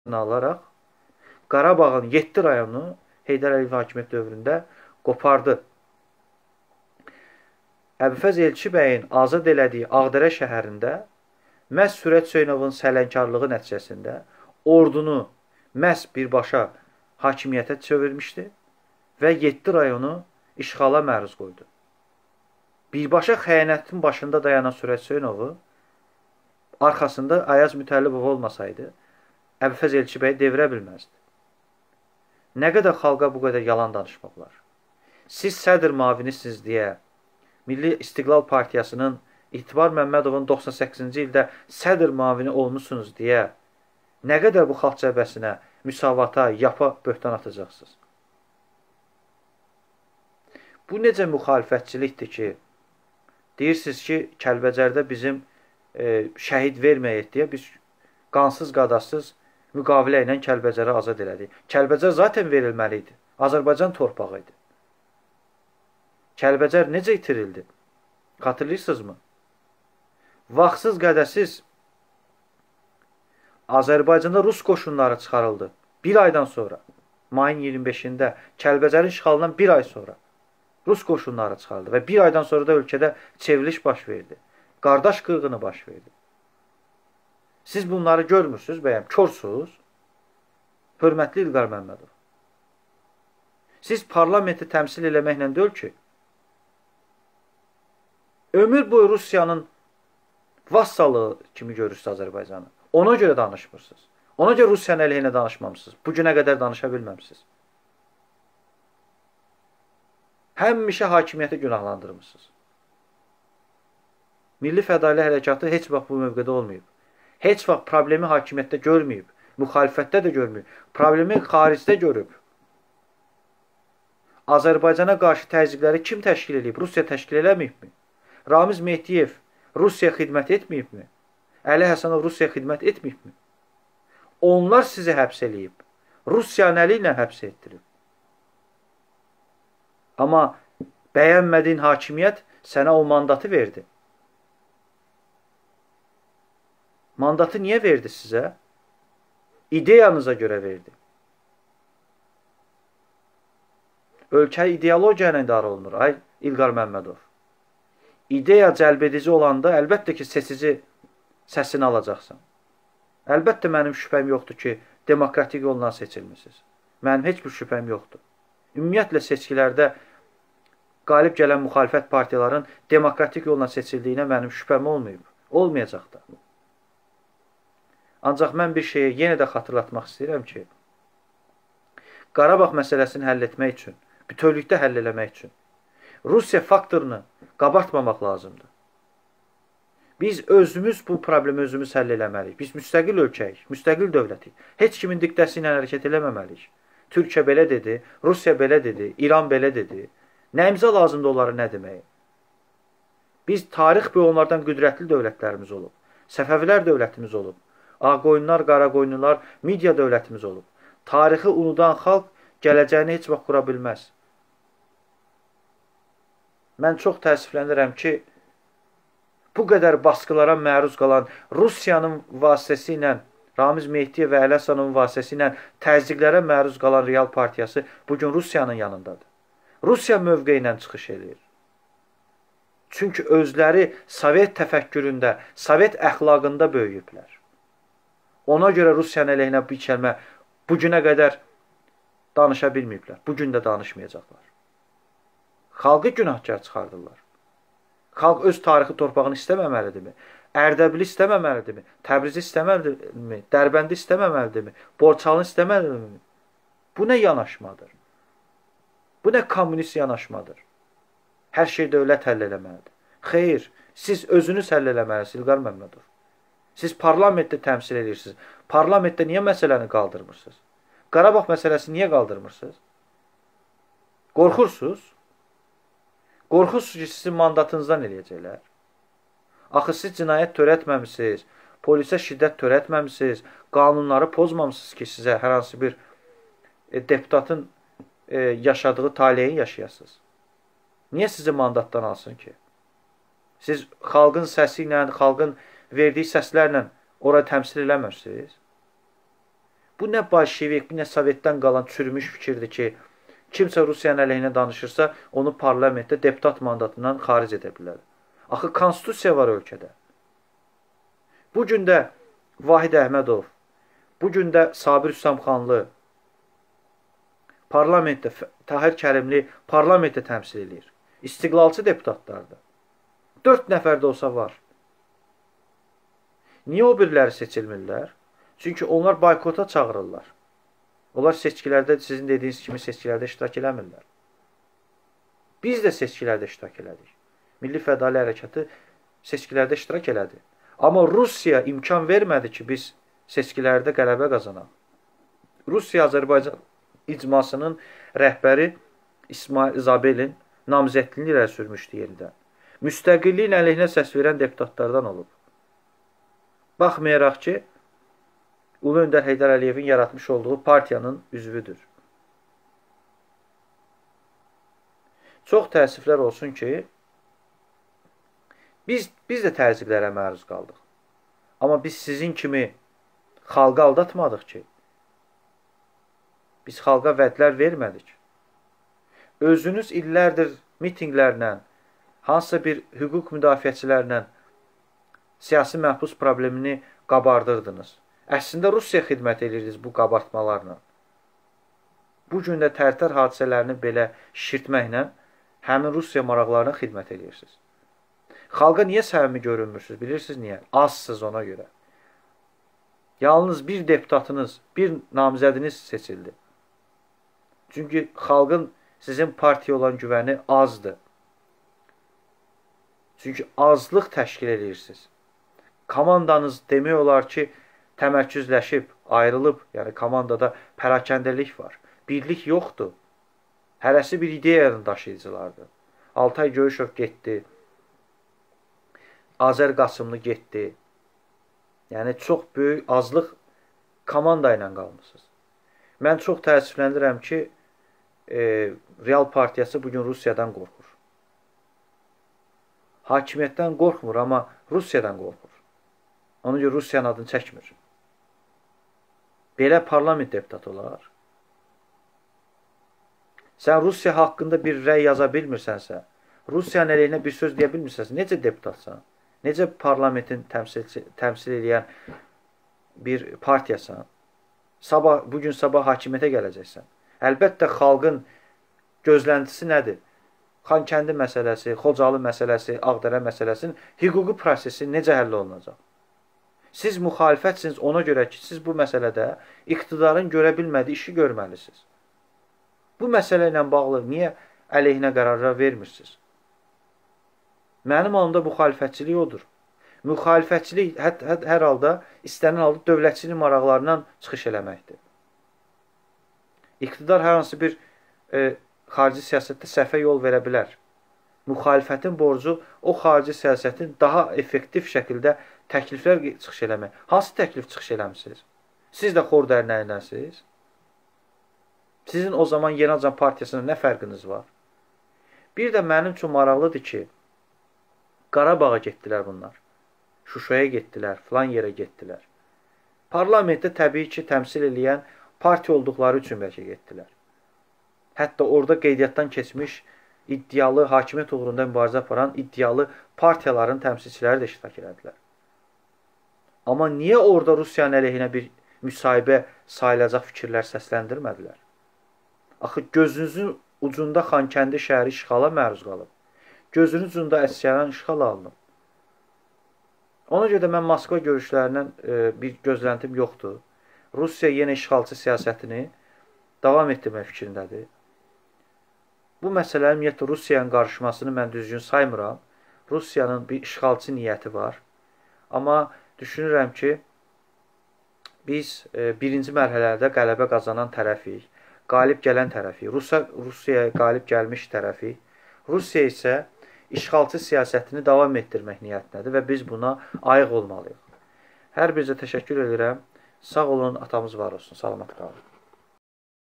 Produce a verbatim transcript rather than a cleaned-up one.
alaraq Qarabağın yeddi rayonu Heydər Əliyev hakimiyyət dövründə qopardı. Əbülfəz Elçi bəyin azad elədiyi Ağdərə şəhərində məhz Sürət Söynovun sələnkarlığı nəticəsində ordunu məhz birbaşa hakimiyyətə çevirmişdi və yeddi rayonu işğala məruz qoydu. Birbaşa xəyanətin başında dayanan Sürət Söynovu arxasında Ayaz Mütəllibov olmasaydı, Əbülfəz Elçi bəyi devirə bilməzdi. Nə qədər xalqa bu qədər yalan danışmaq olar? Siz sədr mavinisiniz deyə Milli İstiqlal Partiyasının İtibar Məmmədovun doxsan səkkizinci ildə sədr mavini olmuşsunuz deyə nə qədər bu xalq cəbhəsinə, müsavata, yapa böhtan atacaqsınız? Bu necə müxalifətçilikdir ki, deyirsiniz ki, Kəlbəcərdə bizim e, şəhid verməyək deyə biz qansız qadasız müqavilə ilə Kəlbəcəri azad elədik. Kəlbəcər zaten verilməli idi. Azərbaycan torpağı idi. Kəlbəcər necə itirildi? Xatırlayırsınızmı? Vaxtsız qədəsiz Azərbaycanda Rus qoşunları çıxarıldı. Bir aydan sonra, mayın iyirmi beşində, Kəlbəcərin işğalından bir ay sonra Rus qoşunları çıxarıldı və bir aydan sonra da ölkədə çevriliş baş verdi. Qardaş qırğını baş verdi. Siz bunları görmürsünüz bəyəm, körsünüz. Hörmətli İlqar Məmmədov. Siz parlamenti təmsil eləməklə deyil ki, ömür boyu Rusiyanın vassalı kimi görürsünüz Azərbaycanı. Ona görə danışmırsınız. Ona görə Rusiyanın əleyhinə danışmamışsınız. Bu günə qədər danışa bilməmişsiniz. Həmişə hakimiyyəti günahlandırmışsınız. Milli Fədailik Hərəkatı heç vaxt bu mövqedə olmayıb. Heç vaxt problemi hakimiyyətdə görməyib. Müxalifətdə də görməyib. Problemi xaricdə görüb. Azərbaycana qarşı təzyiqləri kim təşkil edib? Rusiya təşkil eləməyibmi? Ramiz Mehdiyev Rusiya xidmət etməyibmi? Əli Həsənov Rusiya xidmət etməyibmi? Onlar sizi həbs eləyib. Rusiyanın əli ilə həbs etdirib. Amma bəyənmədiyin hakimiyyət sənə o mandatı verdi. Mandatı niyə verdi sizə? İdeyanıza görə verdi. Ölkə ideologiya ilə idarə olunur, ay İlqar Məmmədov. İdeya cəlbedici olanda əlbəttə ki, seçici səsini alacaqsan. Əlbəttə mənim şübhəm yoxdur ki, demokratik yolla seçilmişsiniz. Mənim heç bir şübhəm yoxdur. Ümumiyyətlə seçkilərdə qalib gələn müxalifət partiyaların demokratik yolla seçildiyinə mənim şübhəm olmayıb. Olmayacaq da. Ancaq mən bir şeyi yenə də xatırlatmaq istəyirəm ki, Qarabağ məsələsini həll etmək üçün, bütövlükdə həll eləmək üçün Rusiya faktorunu qabartmamaq lazımdır. Biz özümüz bu problemi özümüz həll eləməliyik. Biz müstəqil ölkəyik, müstəqil dövlətik. Heç kimin diktəsi ilə hərəkət eləməməliyik. Türkiyə belə dedi, Rusiya belə dedi, İran belə dedi. Nəyimizə lazımdır onları nə deməyi? Biz tarix boyu onlardan qüdrətli dövlətlərimiz olub. Səfəvilər dövlətimiz olub. Ağqoyunlar, Qaraqoyunlular, Midiya dövlətimiz olub. Tarixi unudan xalq gələcəyini heç vaxt qura bilməz. Mən çox təəssüflənirəm ki, bu qədər baskılara məruz qalan Rusiyanın vasitəsi ilə, Ramiz Mehdiyev və Əli Həsənovun vasitəsi ilə təzyiqlərə məruz qalan Real Partiyası bugün Rusiyanın yanındadır. Rusiya mövqeyi ilə çıxış edir. Çünki özləri Sovet təfəkküründə, Sovet əxlaqında böyüyüblər. Ona görə Rusiyanın əleyhinə bir kəlmə bugünə qədər danışa bilməyiblər. Bugün də danışmayacaqlar. Xalqı günahkar çıxardırlar. Xalq öz tarixi torpağını istəməməlidirmi? Ərdəbili istəməməlidirmi? Təbrizi istəməlidirmi? Dərbəndi istəməməlidirmi? Borçalını istəməlidirmi? Bu nə yanaşmadır? Bu nə kommunist yanaşmadır? Hər şey dövlət həll eləməlidir. Xeyr, siz özünüz həll eləməlisiniz, İlqar Məmmədov. Siz parlamentdə təmsil edirsiniz. Parlamentdə niyə məsələni qaldırmırsınız? Qarabağ məsələsini niyə qaldırmırsınız? Qorxursunuz? Qorxursunuz ki, sizin mandatınızdan eləyəcəklər. Axı siz cinayət törətməmişsiniz, polisə şiddət törətməmişsiniz, qanunları pozmamışsınız ki, sizə hər hansı bir e, deputatın e, yaşadığı taleyin yaşayasınız. Niyə sizi mandatdan alsın ki? Siz xalqın səsi ilə, xalqın verdiyi səslərlə ora təmsil eləmərsiniz. Bu nə bolşevik, bu nə Sovetdən qalan çürümüş fikirdir ki, kimsə Rusiyanın əleyhinə danışırsa, onu parlamentdə deputat mandatından xaric edə bilər. Axı, konstitusiya var ölkədə. Bu gün də Vahid Əhmədov, bu gün də Sabir Hüsamxanlı parlamentdə, Tahir Kərimli parlamentdə təmsil edir. İstiqlalçı deputatlardır. Dörd nəfər də olsa var. Niyə o biriləri seçilmirlər? Çünki onlar boykota çağırırlar. Onlar seçkilərdə, sizin dediyiniz kimi seçkilərdə iştirak eləmirlər. Biz də seçkilərdə iştirak elədik. Milli Fədali Hərəkatı seçkilərdə iştirak elədi. Amma Rusiya imkan vermədi ki, biz seçkilərdə qələbə qazanaq. Rusiya Azərbaycan icmasının rəhbəri İsmail Zabelin namizədliyini irəli sürmüşdü yenidən. Müstəqilliyin əleyhinə səs verən deputatlardan olub. Baxmayaraq ki, Ulu Öndər Heydər Əliyevin yaratmış olduğu partiyanın üzvüdür. Çox təəssüflər olsun ki, biz, biz də təzyiqlərə məruz qaldıq. Amma biz sizin kimi xalqa aldatmadıq ki. Biz xalqa vədlər vermədik. Özünüz illərdir mitinqlərlə, hansısa bir hüquq müdafiəçilərlə siyasi məhbus problemini qabardırdınız. Əslində Rusiya xidmət edirdiniz bu qabartmalarla. Bu gün də Tərtər hadisələrini belə şişirtməklə həmin Rusiya maraqlarına xidmət edirsiniz. Xalqa niyə səmimi görünmürsünüz? Bilirsiniz niyə? Azsınız ona görə. Yalnız bir deputatınız, bir namizədiniz seçildi. Çünki xalqın sizin partiya olan güvəni azdır. Çünki azlıq təşkil edirsiniz. Komandanız demək olar ki, təmərküzləşib, ayrılıb, yəni komandada pərakəndəlik var. Birlik yoxdur. Hərəsi bir ideyanın daşıyıcılardır. Altay Göyüşov getdi. Azər Qasımlı getdi. Yəni, çox böyük azlıq komanda ilə qalmışsınız. Mən çox təəssüfləndirəm ki, e, Real Partiyası bugün Rusiyadan qorxur. Hakimiyyətdən qorxmur, amma Rusiyadan qorxur. Ona görə Rusiyanın adını çəkmir. Belə parlament deputatı olar. Sən Rusiya haqqında bir rəy yaza bilmirsənsə, Rusiyanın əleyhinə bir söz deyə bilmirsənsə, necə deputatsan? Necə parlamentin təmsil, təmsil edən bir partiyasan? Sabah, bugün sabah hakimiyyətə gələcəksən. Əlbəttə, xalqın gözləntisi nədir? Xankəndi məsələsi, Xocalı məsələsi, Ağdərə məsələsinin hüquqi prosesi necə həll olunacaq? Siz müxalifətsiniz ona görə ki, siz bu məsələdə iqtidarın görə bilmədiyi işi görməlisiniz. Bu məsələ ilə bağlı niyə əleyhinə qərarlar vermirsiniz? Mənim anımda müxalifətçilik odur. Müxalifətçilik hər, hər, hər halda istənilən halda dövlətçilik maraqlarından çıxış eləməkdir. İqtidar hər hansı bir e, xarici siyasətdə səhvə yol verə bilər. Müxalifətin borcu o xarici siyasətin daha effektiv şəkildə təkliflər çıxış eləmək. Hansı təklif çıxış eləmişsiniz? Siz də xor dərnəyindəsiniz. Sizin o zaman Yeni Acan Partiyasına nə fərqiniz var? Bir də mənim üçün maraqlıdır ki, Qarabağa getdilər bunlar. Şuşaya getdilər, filan yerə getdilər. Parlamentdə təbii ki, təmsil edən partiya olduqları üçün bəlkə getdilər. Hətta orada qeydiyyatdan keçmiş iddialı, hakimiyyət uğrunda mübarizə aparan iddialı partiyaların təmsilçiləri də iştirak elədilər. Amma niyə orada Rusiyanın əleyhinə bir müsahibə sayılacaq fikirlər səsləndirmədilər? Axı gözünüzün ucunda Xankəndi şəhəri işğala məruz qalıb. Gözünün ucunda Əsgəran işğal alınıb. Ona görə də mən Moskva görüşlərindən e, bir gözləntim yoxdur. Rusiya yenə işğalçı siyasətini davam etdirmək fikrindədir. Bu məsələnin ümumiyyətlə Rusiyanın qarışmasını mən düzgün saymıram. Rusiyanın bir işğalçı niyyəti var. Amma düşünürəm ki, biz e, birinci mərhələdə qələbə qazanan tərəfik, qalib gələn tərəfik, Rusiya, Rusiyaya qalib gəlmiş tərəfik, Rusiya isə işğalçı siyasətini davam etdirmək niyyətindədir və biz buna ayıq olmalıyıq. Hər birinizə təşəkkür edirəm. Sağ olun, atamız var olsun. Salamat qalın.